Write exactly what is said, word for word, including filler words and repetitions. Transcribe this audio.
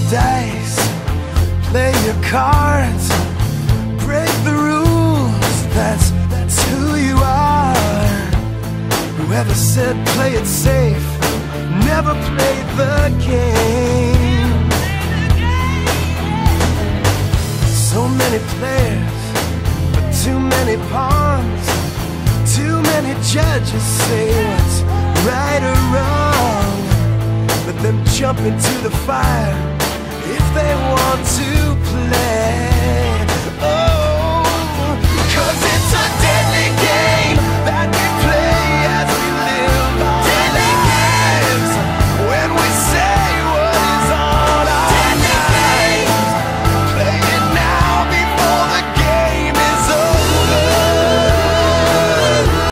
dice, play your cards, break the rules, that's, that's who you are. Whoever said play it safe never played the game. So many players, but too many pawns. Too many judges say what's right or wrong. Let them jump into the fire if they want to play.